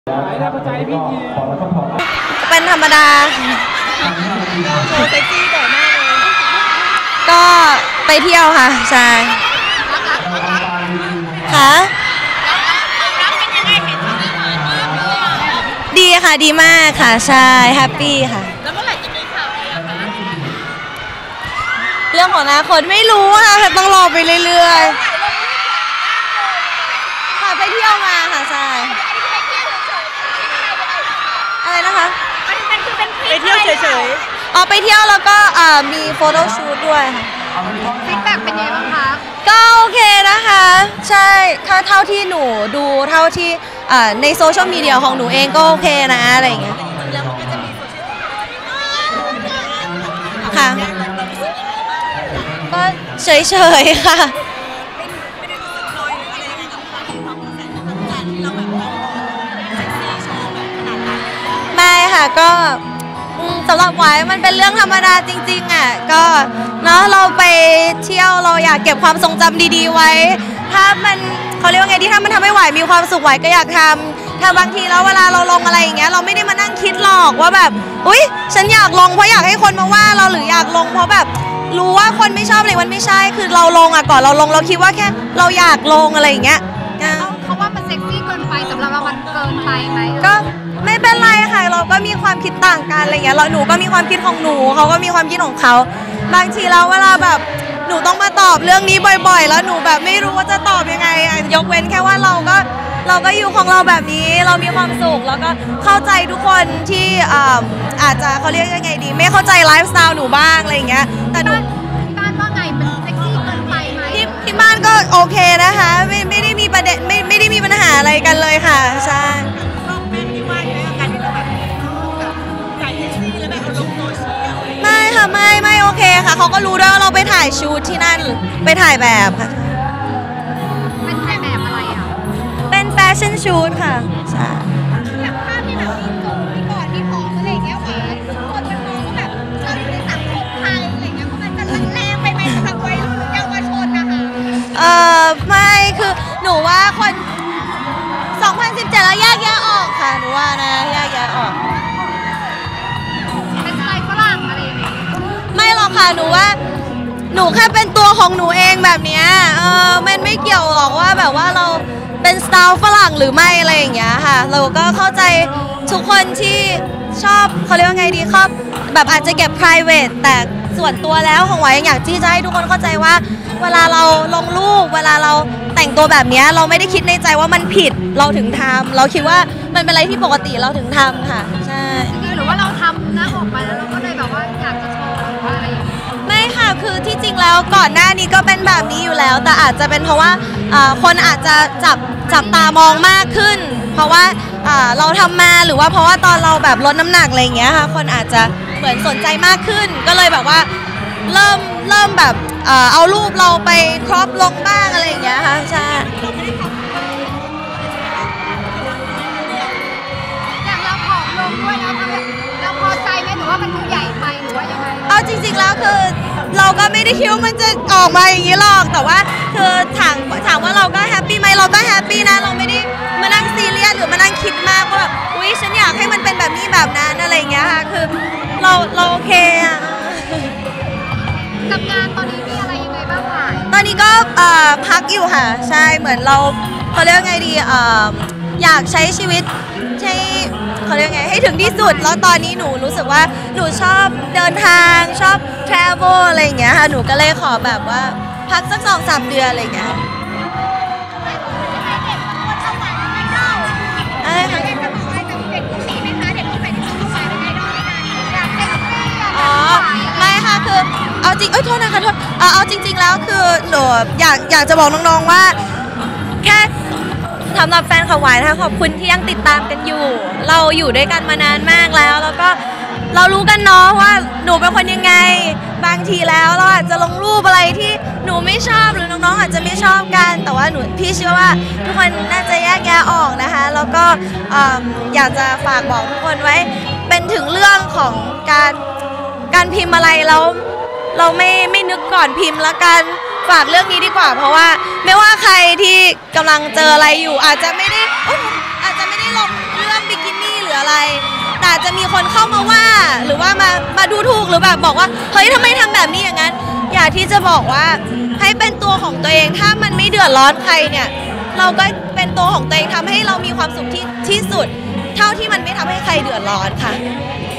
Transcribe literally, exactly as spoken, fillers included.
เป็นธรรมดาโชว์เซ็กซี่บ่อยมากเลยก็ไปเที่ยวค่ะใช่ค่ะดีค่ะดีมากค่ะใช่แฮปปี้ค่ะแล้วเมื่อไหร่จะมีข่าวดีคะเรื่องของอนาคตไม่รู้ค่ะต้องรอไปเรื่อยๆค่ะไปเที่ยวมาค่ะใช่อะไรนะคะไปเที่ยวเฉยๆอ๋อไปเที่ยวแล้วก็มีโฟโต้ชูตด้วยค่ะฟีดแบ็กเป็นยังไงบ้างคะก็โอเคนะคะใช่ถ้าเท่าที่หนูดูเท่าที่ในโซเชียลมีเดียของหนูเองก็โอเคนะอะไรอย่างเงี้ยค่ะก็เฉยๆค่ะไม่ค่ะก็สำหรับไว้มันเป็นเรื่องธรรมดาจริงๆอ่ะก็เนาะเราไปเที่ยวเราอยากเก็บความทรงจำดีๆไว้ถ้ามันเขาเรียกว่าไงที่ถ้ามันทำให้ไหวมีความสุขไหวก็อยากทำถ้าบางทีแล้วเวลาเราลงอะไรอย่างเงี้ยเราไม่ได้มานั่งคิดหรอกว่าแบบอุ๊ยฉันอยากลงเพราะอยากให้คนมาว่าเราหรืออยากลงเพราะแบบรู้ว่าคนไม่ชอบอะไรมันไม่ใช่คือเราลงอ่ะก่อนเราลงเราคิดว่าแค่เราอยากลงอะไรอย่างเงี้ยเขาว่ามันเซ็กซี่เกินไปสำหรับเรามันเกินไปไหมก็ไม่เป็นไรค่ะเราก็มีความคิดต่างกันอะไรเงี้ยเราหนูก็มีความคิดของหนูเขาก็มีความคิดของเขาบางทีแล้วเวลาแบบหนูต้องมาตอบเรื่องนี้บ่อยๆแล้วหนูแบบไม่รู้ว่าจะตอบยังไงยกเว้นแค่ว่าเราก็เราก็อยู่ของเราแบบนี้เรามีความสุขแล้วก็เข้าใจทุกคนที่อาจจะเขาเรียกยังไงดีไม่เข้าใจไลฟ์สไตล์หนูบ้างอะไรอย่างเงี้ยแต่หนูที่บ้านว่าไงเป็นเซ็กซี่เกินไปไหมที่ที่บ้านก็โอเคนะคะไม่ไม่ได้มีประเด็นไม่ไม่ได้มีปัญหาอะไรกันเลยค่ะใช่ไม่ค่ะไม่ไม่โอเคค่ะเขาก็รู้ด้วยว่าเราไปถ่ายชูตที่นั่นไปถ่ายแบบค่ะเป็นถ่ายแบบอะไรอ่ะเป็นแฟชั่นชูตค่ะใช่แบบภาพที่แบบมีกลมมีกอดมีหอมอะไรอย่างเงี้ยหวานคนมันมองว่าแบบเราอยู่ในสังคมไทยอะไรเงี้ยเพราะมันจะแรงไปไหมสำหรับวัยรุ่นเยาวชนนะคะเออไม่คือหนูว่าคนสองพันสิบเจ็ดแล้วแยกแยะออกค่ะหนูว่านะแยกแยะออกเป็นสไตล์ฝรั่งอะไรอย่างเงี้ยไม่หรอกค่ะหนูว่าหนูแค่เป็นตัวของหนูเองแบบเนี้ยเออมันไม่เกี่ยวหรอกว่าแบบว่าเราเป็นสไตล์ฝรั่งหรือไม่อะไรอย่างเงี้ยค่ะเราก็เข้าใจทุกคนที่ชอบเขาเรียกว่าไงดีครับแบบอาจจะเก็บ private แต่ส่วนตัวแล้วของไว้อยากที่จะให้ทุกคนเข้าใจว่าเวลาเราลงรูปเวลาเราแต่งตัวแบบนี้เราไม่ได้คิดในใจว่ามันผิดเราถึงทำเราคิดว่ามันเป็นอะไรที่ปกติเราถึงทำค่ะใช่หรือว่าเราทำนะออกมาแล้วเราก็เลยแบบว่าอยากจะโชว์หรือว่าอะไรอย่างเงี้ยไม่ค่ะคือที่จริงแล้วก่อนหน้านี้ก็เป็นแบบนี้อยู่แล้วแต่อาจจะเป็นเพราะว่าคนอาจจะจับจับตามองมากขึ้นเพราะว่าเราทำมาหรือว่าเพราะว่าตอนเราแบบลดน้ำหนักอะไรอย่างเงี้ยค่ะคนอาจจะเหมือนสนใจมากขึ้นก็เลยแบบว่าเริ่มเริ่มแบบเอารูปเราไปครอปลงบ้างอะไรอย่างเงี้ยค่ะใช่อย่างเราผอมลงด้วยแล้วเราพอใจไหมหรือว่ามันดูใหญ่ไปหรือว่ายังไงเอาจริงๆแล้วคือเราก็ไม่ได้คิดว่ามันจะออกมาอย่างนี้หรอกแต่ว่าคือถามถามว่าเราก็แฮปปี้ไหมเราก็แฮปปี้นะเราไม่ได้มานั่งซีเรียสหรือมานั่งคิดมากว่าแบบอุ๊ยฉันอยากให้มันเป็นแบบนี้แบบนั้นอะไรอย่างเงี้ยค่ะคือเราเราโอเคอะกับงานตอนนี้มีอะไรยังไงบ้างคะตอนนี้ก็พักอยู่ค่ะใช่เหมือนเราเขาเรียกไงดีอยากใช้ชีวิตใช้เขาเรียกไงให้ถึงที่สุดแล้วตอนนี้หนูรู้สึกว่าหนูชอบเดินทางชอบ travel อะไรอย่างเงี้ยค่ะหนูก็เลยขอแบบว่าพักสักสองสามเดือนอะไรอย่างเงี้ยอะไรคะอ๋อไม่ค่ะคือเอาจริงเอ้ยโทษนะคะโทษเอาจริงๆแล้วคือหนูอยากอยากจะบอกน้องๆว่าแค่สำหรับแฟนข่าววายนะคะขอบคุณที่ยังติดตามกันอยู่เราอยู่ด้วยกันมานานมากแล้วแล้วก็เรารู้กันเนาะว่าหนูเป็นคนยังไงบางทีแล้วเราอาจจะลงรูปอะไรที่หนูไม่ชอบหรือน้องๆอาจจะไม่ชอบกันแต่ว่าหนูพี่เชื่อว่าทุกคนน่าจะแยกแยะออกนะคะแล้วก็อยากจะฝากบอกทุกคนไว้เป็นถึงเรื่องของการการพิมพ์อะไรแล้วเราไม่ไม่นึกก่อนพิมพ์ละกันฝากเรื่องนี้ดีกว่าเพราะว่าไม่ว่าใครที่กำลังเจออะไรอยู่อาจจะไม่ได้อาจจะไม่ได้ลงเรื่องหรือว่ามามาดูถูกหรือแบบบอกว่าเฮ้ยทำไมทำแบบนี้อย่างนั้นอยากที่จะบอกว่าให้เป็นตัวของตัวเองถ้ามันไม่เดือดร้อนใครเนี่ยเราก็เป็นตัวของตัวเองทำให้เรามีความสุขที่ที่สุดเท่าที่มันไม่ทำให้ใครเดือดร้อนค่ะ